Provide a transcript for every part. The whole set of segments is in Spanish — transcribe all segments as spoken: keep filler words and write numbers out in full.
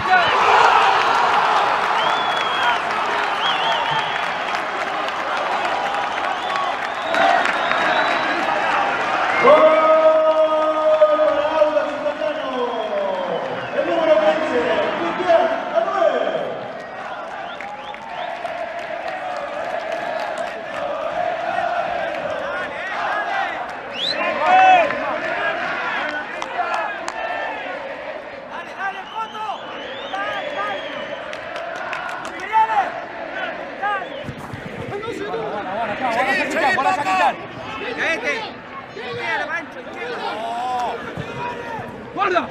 ¡Guarda!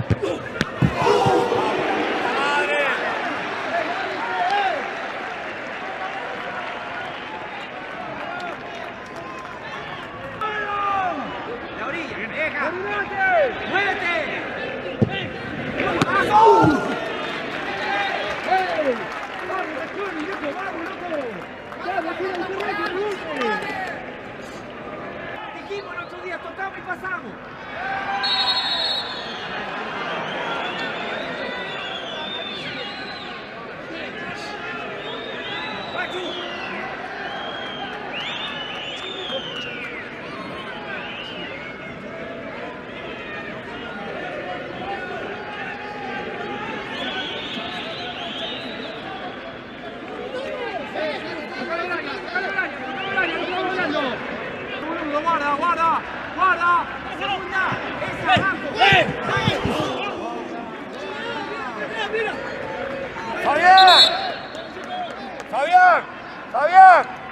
La orilla, deja. ¡Muévete! ¡Vamos! ¡Ey! ¡Vamos, Rachoni, loco! ¡Vamos, loco! ¡Vamos, tira el correcto, Dijimos el otro día, tocamos y pasamos. ¡Guarda, guarda! ¡Guarda! Segunda, esa abajo. ¡Eh! ¡Fabián! ¡Fabián! ¡Fabián!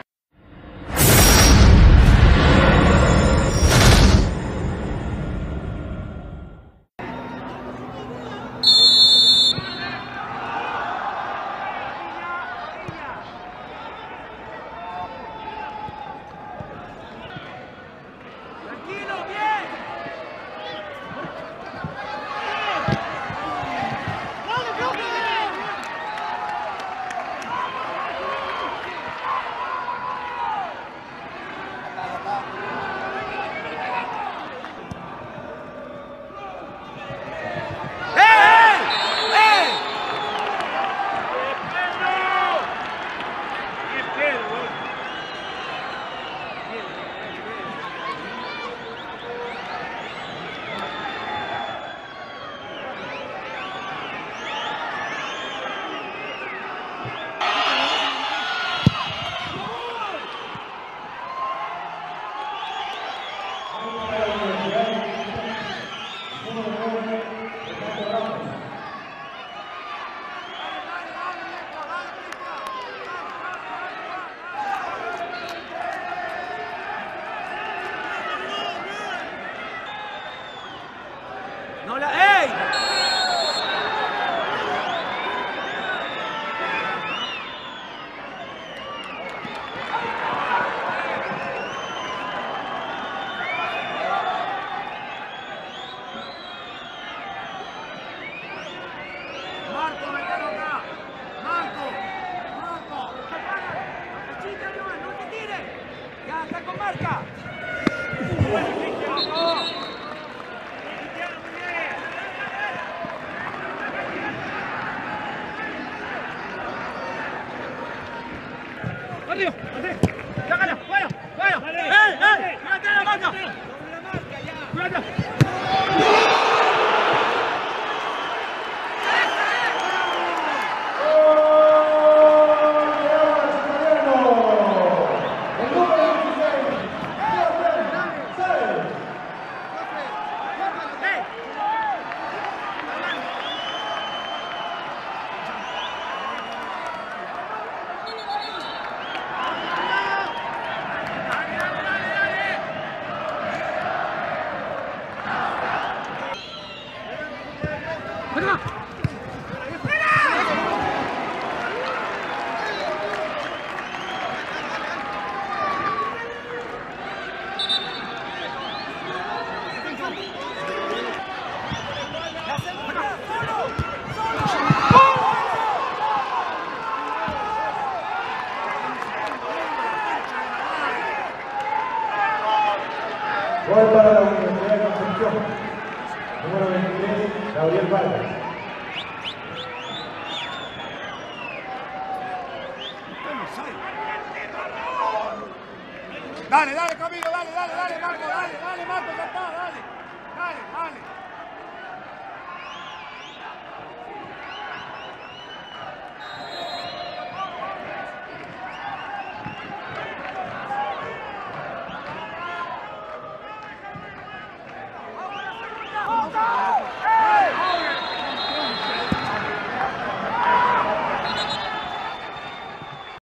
No la... ¡Ey! Marco, metelo acá. Marco. Marco. Chica, no, no te tires. Ya, está con marca. Vamos. ¡Arriba! ¡Sácala! ¡Fuera! ¡Fuera! ¡Eh! ¡Eh! ¡Cuídate la marca! Sobre la marca, ya. ¡Cuídate! ¡Venga! La segunda, solo. Solo. Gol para la Universidad de Concepción. Número veintitrés, Gabriel Vargas. Dale, dale, Camilo, dale, dale, dale, Marco, dale, dale.